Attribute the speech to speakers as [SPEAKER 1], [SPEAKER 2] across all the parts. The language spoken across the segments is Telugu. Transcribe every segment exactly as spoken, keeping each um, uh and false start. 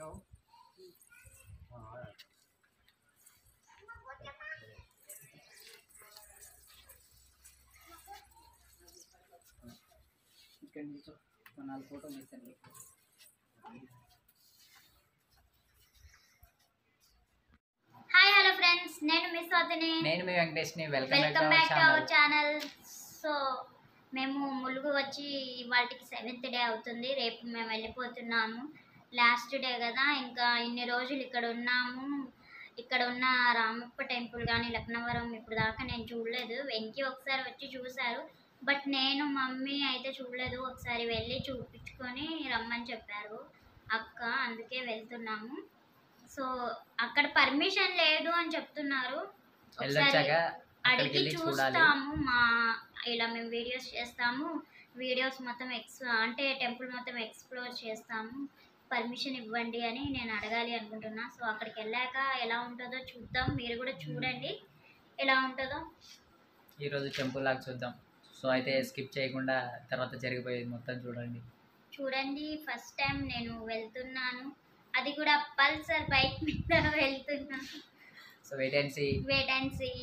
[SPEAKER 1] ఇక్కడ నుంచి నాలుగు ఫోటోలు తీస్తాను.
[SPEAKER 2] హాయ్ హలో ఫ్రెండ్స్, నేను మిస్ స్వాతిని,
[SPEAKER 1] నేను మీ వెంకటేష్ని. Welcome
[SPEAKER 2] welcome back to our channel. So మేము ములుగు వచ్చి వాటికి సెవెంత్ డే అవుతుంది. రేపు మేము వెళ్ళిపోతున్నాము. లాస్ట్ డే కదా, ఇంకా ఇన్ని రోజులు ఇక్కడ ఉన్నాము. ఇక్కడ ఉన్న రామప్ప టెంపుల్ కానీ లక్నవరం ఇప్పుడు దాకా నేను చూడలేదు. వెంకీ ఒకసారి వచ్చి చూశారు, బట్ నేను మమ్మీ అయితే చూడలేదు. ఒకసారి వెళ్ళి చూపించుకొని రమ్మని చెప్పారు అక్క, అందుకే వెళ్తున్నాము. సో అక్కడ పర్మిషన్ లేదు అని చెప్తున్నారు. ఒకసారి అడిగి చూస్తాము. మా ఇలా మేము వీడియోస్ చేస్తాము, వీడియోస్ మొత్తం ఎక్స్ అంటే టెంపుల్ మొత్తం ఎక్స్ప్లోర్ చేస్తాము, పర్మిషన్ ఇవ్వండి అని నేను అడగాలి అనుకుంటున్నా. సో అక్కడికి వెళ్ళాక ఎలా ఉంటుందో చూద్దాం. మీరు కూడా చూడండి ఎలా ఉంటుందో.
[SPEAKER 1] ఈరోజు టెంపుల్ లాగా చూద్దాం. సో అయితే స్కిప్ చేయకుండా తర్వాత జరిగిపోయేది మొత్తం చూడండి
[SPEAKER 2] చూడండి ఫస్ట్ టైం నేను వెళ్తున్నాను, అది కూడా పల్సర్ బైక్ మీద వెళ్తున్నాను.
[SPEAKER 1] So wait and see
[SPEAKER 2] wait and see.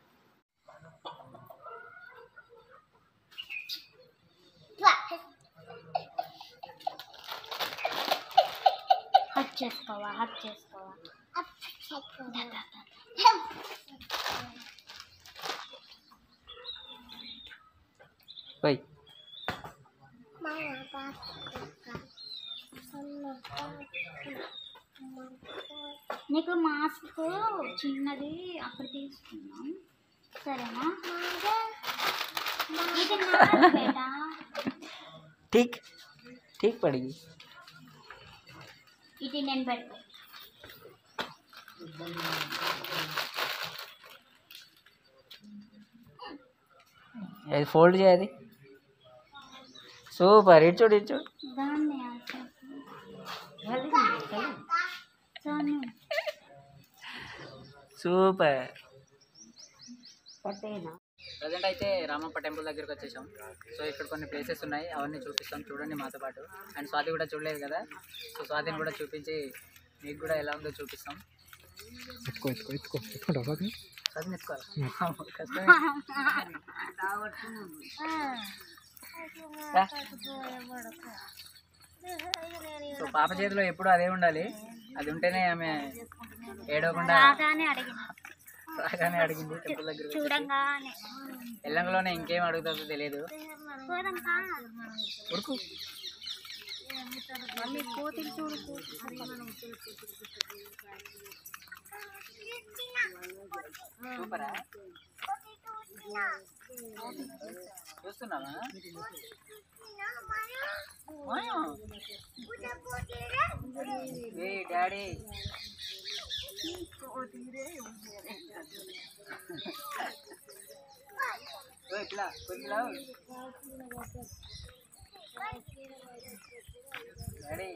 [SPEAKER 2] Hug చేసుకోవా హక్ చేసుకోవా
[SPEAKER 1] పోయి
[SPEAKER 2] నీకు మాస్క్ చిన్నది అక్కడ తీసుకున్నాం, సరేనా? ఇది నాది బేటా.
[SPEAKER 1] ठीक ठीक पड़ेगी.
[SPEAKER 2] ఇది నేను పెడతా.
[SPEAKER 1] అది ఫోల్డ్ చేయాలి. సూపర్. ఇటు చూడు ఇటు చూడు.
[SPEAKER 2] దాన్ని
[SPEAKER 1] సూపర్. ప్రజెంట్ అయితే రామప్ప టెంపుల్ దగ్గరికి వచ్చేసాం. సో ఇక్కడ కొన్ని ప్లేసెస్ ఉన్నాయి, అవన్నీ చూపిస్తాం, చూడండి మాతో పాటు. అండ్ స్వాతి కూడా చూడలేదు కదా, సో స్వాతిని కూడా చూపించి మీకు కూడా ఎలా ఉందో చూపిస్తాం.
[SPEAKER 3] ఎత్తుకో ఎత్తుకో ఎత్తుకో ఎత్తుకుంటావు స్వాతిని.
[SPEAKER 1] స్వాతిని ఎత్తుకోవాలి, కష్టమే. సో పాప చేతిలో ఎప్పుడు అదే ఉండాలి, అది ఉంటేనే ఆమె ఏడవకుండా రాగానే అడిగింది టెంపుల్ దగ్గర.
[SPEAKER 2] చూడంగానే
[SPEAKER 1] ఎల్లంగలోనే ఇంకేం అడుగుతుందో తెలియదు. ఉరుకు. సూపరా, చూస్తున్నావా? ఏ డాడీ ఇట్లా కొద్దిలా డాడీ.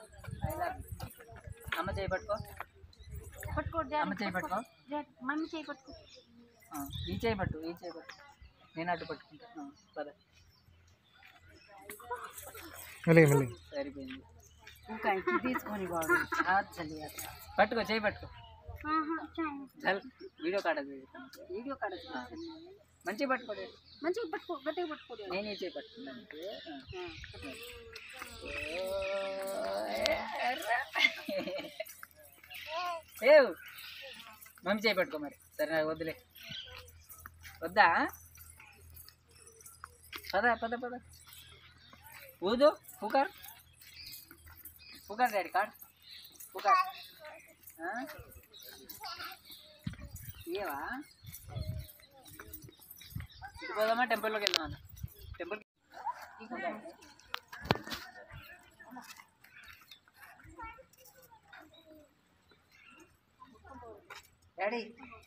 [SPEAKER 1] అమ్మ చేయి పట్టుకో, అమ్మ చేయి పట్టుకో,
[SPEAKER 2] మమ్మీ చేయి పట్టుకో.
[SPEAKER 1] ఈ చేయి పట్టు, ఈ చేయి పట్టు, నేను అడ్డు పట్టుకుంటా. పద. సరిపోయింది.
[SPEAKER 2] తీసుకొని
[SPEAKER 1] పట్టుకో, చేయి పట్టుకో. వీడియో కాడదు, వీడియో కాడదు. మంచిగా పట్టుకోండి,
[SPEAKER 2] మంచిగా పట్టుకో, గట్టిగా పట్టుకో.
[SPEAKER 1] నేను ఈ చేయి పట్టుకున్నాను. ఏ మమ్మీ చేయి పట్టుకో మరి. సరే నాకు వద్దులే, వద్దా? పద పద పద. ఊదు, పుకార్ పుకార్ డాడీ కాడ్ పుకార్. ఏవా ఇటు పోదామా? టెంపుల్లోకి వెళ్దామా? టెంపుల్ డాడీ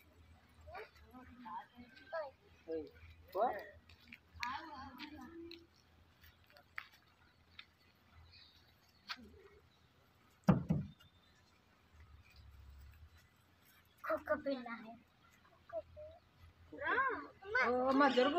[SPEAKER 2] కుక్క పిల్ల.
[SPEAKER 1] ఓ అమ్మ జరుగు.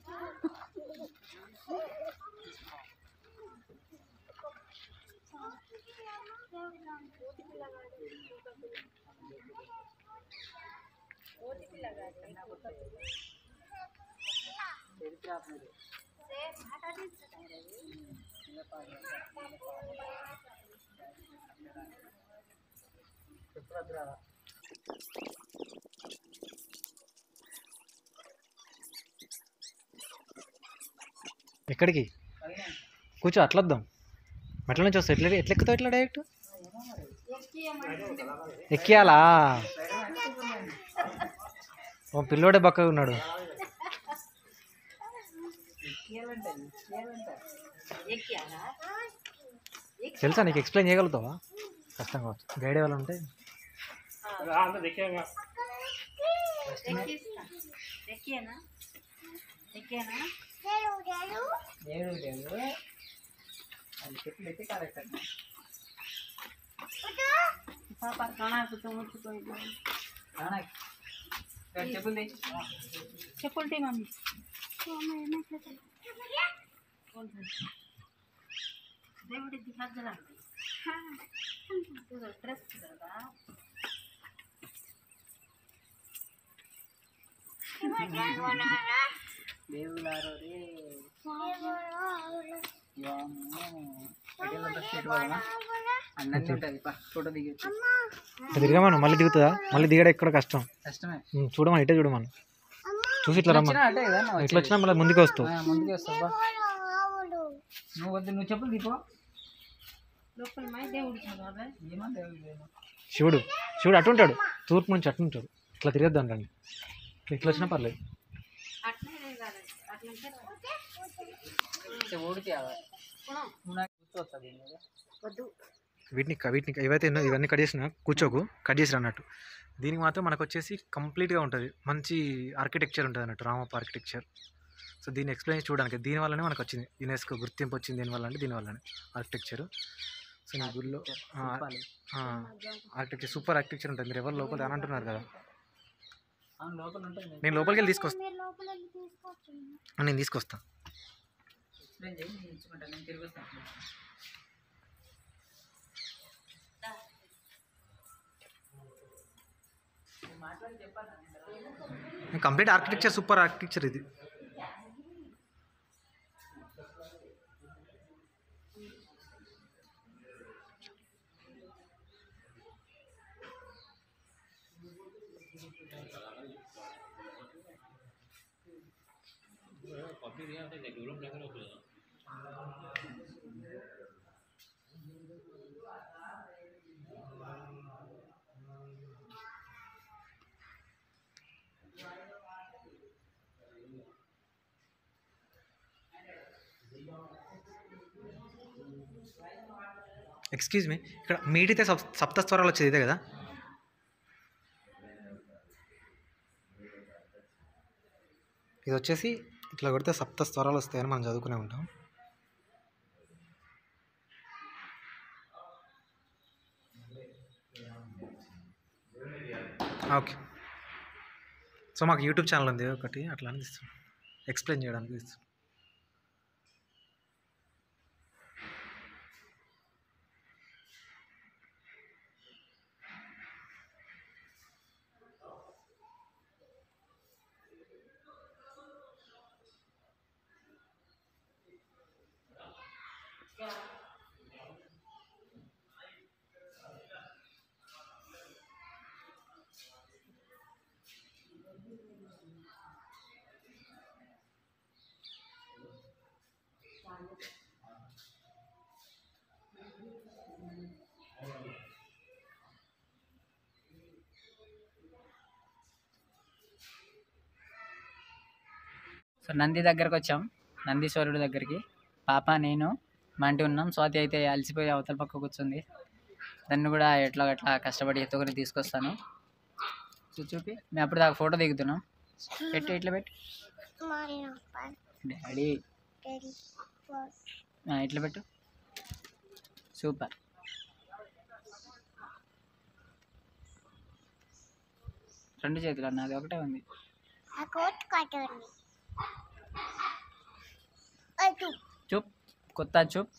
[SPEAKER 3] ఎక్కడికి కూర్చో, అట్లా వద్దాం. మెట్ల నుంచి వస్తావు. ఎట్లా ఎట్లా ఎక్కుతావు? ఎట్లా డైరెక్ట్ ఎక్కియాలా? ఓ పిల్లోడే బక్కగా ఉన్నాడు. తెలుసా నీకు? ఎక్స్ప్లెయిన్ చేయగలుగుతావా? కష్టం కావచ్చు. గైడ్ వాళ్ళు ఉంటే
[SPEAKER 4] చెప్పుంటే మమ్మీ దేవుడి దిగజల డ్రెస్ కదా
[SPEAKER 1] దేవులారో రే అన్నీ ఉంటుంది. ఫోటో దిగచ్చు.
[SPEAKER 3] తిరగమను. మళ్ళీ దిగుతుందా? మళ్ళీ దిగడం ఎక్కడ కష్టం.
[SPEAKER 1] కష్టమే.
[SPEAKER 3] చూడమని ఇటే చూడమను. చూసి ఇట్లా రమ్మను. ఇట్లా వచ్చినా మళ్ళీ ముందుకు వస్తావు.
[SPEAKER 1] ముందుకు వస్తావా? నువ్వు వద్దు, నువ్వు చెప్పులు దిపో.
[SPEAKER 4] దేవుడు
[SPEAKER 1] ఏమో దేవుడు
[SPEAKER 3] శివుడు శివుడు అటు ఉంటాడు. తూర్పు నుంచి అటు ఉంటాడు. ఇట్లా తిరగద్దు అండి. ఇట్లా వచ్చినా పర్లేదు.
[SPEAKER 1] ఓడితే
[SPEAKER 3] వీటిని వీటిని ఇవైతే ఎన్నో ఇవన్నీ కట్ చేసిన కూర్చోకు, కట్ చేసిరు అన్నట్టు. దీనికి మాత్రం మనకు వచ్చేసి కంప్లీట్గా ఉంటుంది. మంచి ఆర్కిటెక్చర్ ఉంటుంది అన్నట్టు, రామప్ప ఆర్కిటెక్చర్. సో దీన్ని ఎక్స్ప్లెయిన్ చూడడానికి దీనివల్లనే మనకు వచ్చింది యునెస్కో గుర్తింపు వచ్చింది. దీనివల్ల అంటే దీనివల్లనే ఆర్కిటెక్చర్. సో మీ గుడిలో ఆర్కిటెక్చర్ సూపర్ ఆర్కిటెక్చర్ ఉంటుంది. మీరు ఎవరు లోపల అని అంటున్నారు కదా, నేను లోపలికి వెళ్ళి తీసుకొస్తా. నేను తీసుకొస్తా. కంప్లీట్ ఆర్కిటెక్చర్ సూపర్ ఆర్కిటెక్చర్ ఇది. ఎక్స్క్యూజ్ మీ, ఇక్కడ మీడితే సప్ సప్తస్వరాలు వచ్చేది ఇదే కదా? ఇది వచ్చేసి ఇట్లా కొడితే సప్త స్వరాలు వస్తాయని మనం చదువుకునే ఉంటాం. ఓకే. సో మాకు యూట్యూబ్ ఛానల్ ఉంది ఒకటి, అట్లా అని ఇస్తాం ఎక్స్ప్లెయిన్ చేయడానికి ఇస్తాం.
[SPEAKER 1] సో నంది దగ్గరకు వచ్చాం, నందీశ్వరుడు దగ్గరికి. పాప నేను మంటి ఉన్నాం. స్వాతి అయితే అలసిపోయి అవతల పక్క కూర్చుంది. దాన్ని కూడా ఎట్లా అట్లా కష్టపడి ఎత్తుకొని తీసుకొస్తాను. చూ చూపి మేము అప్పుడు దాకా ఫోటో దిగుతున్నాం. పెట్టి ఇట్లా పెట్టి డాడీ ఇట్లా పెట్టు. సూపర్. రెండు చేతులు, నాది ఒకటే ఉంది. చూప్ కొత్త చూప్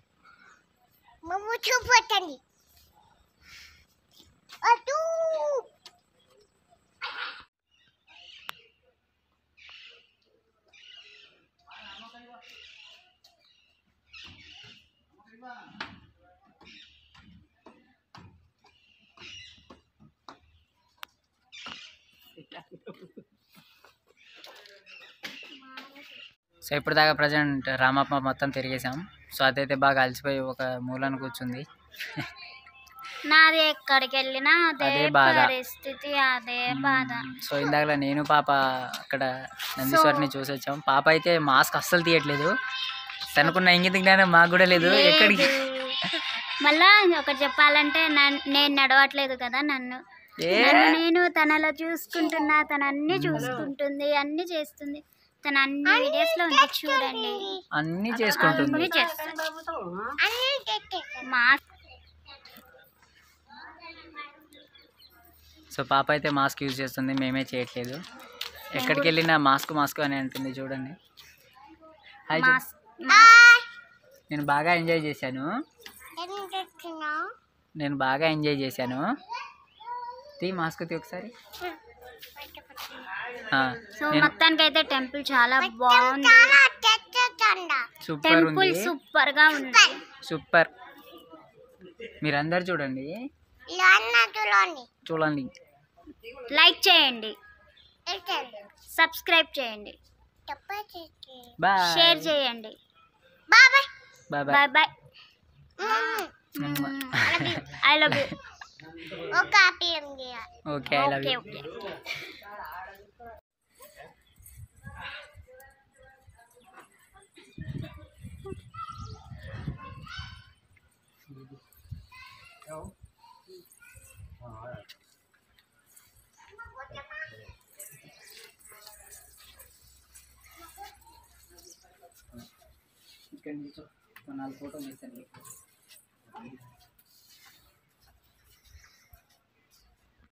[SPEAKER 1] సో ఇప్పుడు దాకా ప్రజెంట్ రామప్ప మొత్తం తిరిగేసాం. సో అదైతే బాగా అలసిపోయి ఒక మూలను కూర్చుంది.
[SPEAKER 2] నాది ఎక్కడికి వెళ్ళినా అదే
[SPEAKER 1] అదే బాధ.
[SPEAKER 2] పరిస్థితి, అదే బాధ.
[SPEAKER 1] సో ఇందాక నేను పాప అక్కడ నందీశ్వరిని చూసి వచ్చాం. పాప అయితే మాస్క్ అస్సలు తీయట్లేదు. తనకున్న ఇంగిత జ్ఞానం మాకు కూడా లేదు. ఎక్కడికి
[SPEAKER 2] మళ్ళా ఒకటి చెప్పాలంటే నన్- నేను నడవట్లేదు కదా, నన్ను
[SPEAKER 1] ఏ
[SPEAKER 2] నన్ను నేను తనలో చూసుకుంటున్నా. తన అన్ని చూసుకుంటుంది, అన్ని చేస్తుంది. తన అన్ని వీడియోస్ లో ఉంది చూడండి,
[SPEAKER 1] అన్ని చేసుకుంటుంది.
[SPEAKER 2] అన్ని చేస్తుంది. మాస్క్
[SPEAKER 1] సో పాప అయితే మాస్క్ యూజ్ చేస్తుంది, మేమే చేయట్లేదు. ఎక్కడికి వెళ్ళినా మాస్క్ మాస్క్ అని అంటుంది చూడండి. హాయ్ చెప్పు.
[SPEAKER 2] మాస్క్
[SPEAKER 1] నేను బాగా ఎంజాయ్ చేశాను నేను బాగా ఎంజాయ్ చేశాను తీ మాస్క్ తీ ఒకసారి. ఆ,
[SPEAKER 2] సో
[SPEAKER 1] నేను
[SPEAKER 2] మొత్తానికి అయితే టెంపుల్ చాలా బాగుంది.
[SPEAKER 1] సూపర్
[SPEAKER 2] టెంపుల్
[SPEAKER 1] ఉంది,
[SPEAKER 2] సూపర్ గా ఉంది.
[SPEAKER 1] సూపర్. మీరందరు చూడండి చూడండి
[SPEAKER 2] లైక్ చేయండి, సబ్స్క్రైబ్ చేయండి,
[SPEAKER 1] బాయ్
[SPEAKER 2] షేర్ చేయండి.
[SPEAKER 1] Bye
[SPEAKER 2] bye
[SPEAKER 1] bye
[SPEAKER 2] bye. I love you.
[SPEAKER 1] Okay I love
[SPEAKER 2] okay
[SPEAKER 1] you.
[SPEAKER 2] Okay.
[SPEAKER 1] ఇక్కడ నుంచి నాలుగు ఫోటోలు తీస్తాను.